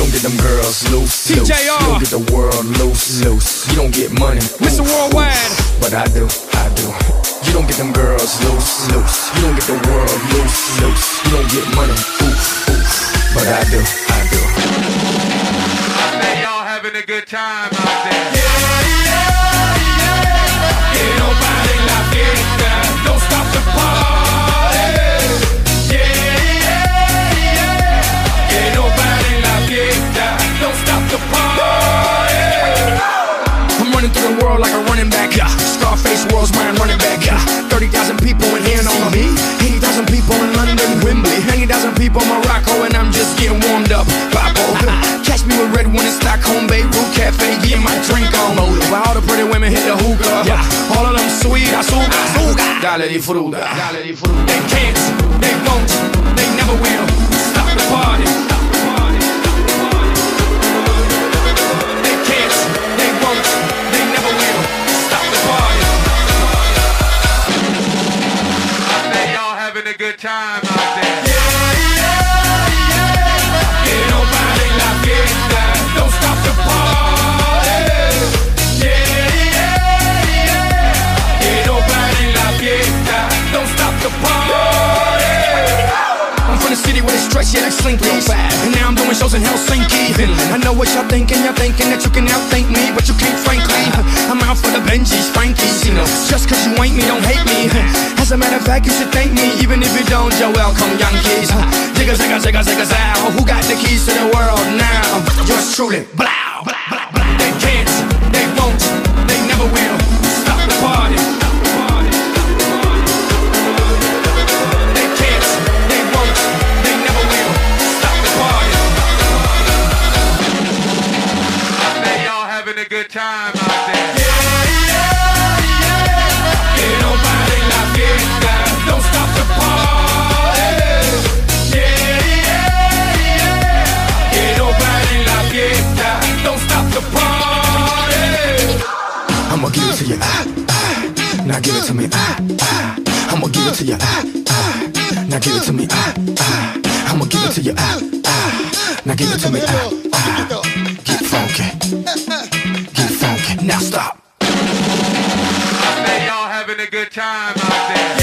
don't get them girls loose, loose. TJR. You don't get the world loose, loose. You don't get money, Mr. Worldwide. but I do, I do. You don't get them girls loose, loose. You don't get the world loose, loose. You don't get money, but I do, I do. I bet y'all having a good time out there. Que no pare la fiesta, don't stop the party. Que no pare la fiesta, don't stop the party. I'm running through the world like a running back. Scarface world's my running back. 30,000 people in here know me. 80,000 people in London, Wembley. 90,000 people in Morocco, and I'm just getting warmed up. Papo. Catch me with red one in Stockholm, Beirut Cafe, getting my drink on. While all the pretty women hit the hookah. All of them sweet, azúcar. Dale disfruta. They can't, they won't, they never will stop the party. They can't, they won't, they never will stop the party. I bet y'all having a good time out there. Que no pare la fiesta, don't stop the party. Que no pare la fiesta, don't stop the party. I'm from the city where they stretch, yeah, like Slinky. And now I'm doing shows in Helsinki. I know what y'all thinking that you can outthink me, but you can't, frankly. I'm out for the Benjis, Frankies, you know. Just cause you ain't me, don't hate me. As a matter of fact, you should thank me. Even if you don't, you're welcome, Yankees. Zigga, zigga, zigga, zigga, zow. Who got the keys to the world now? Yours truly, blow. They can't, they won't, they never will stop the party. They can't, they won't, they never will stop the party. I bet y'all having a good time out there. Que no pare la fiesta, don't stop the party. Que no pare la fiesta, don't stop the party. I'ma give it to you, now give it to me, I'ma give it to you, now give it to me, I'ma give it to you, now give it to me, get funky, now stop. I bet y'all having a good time out there.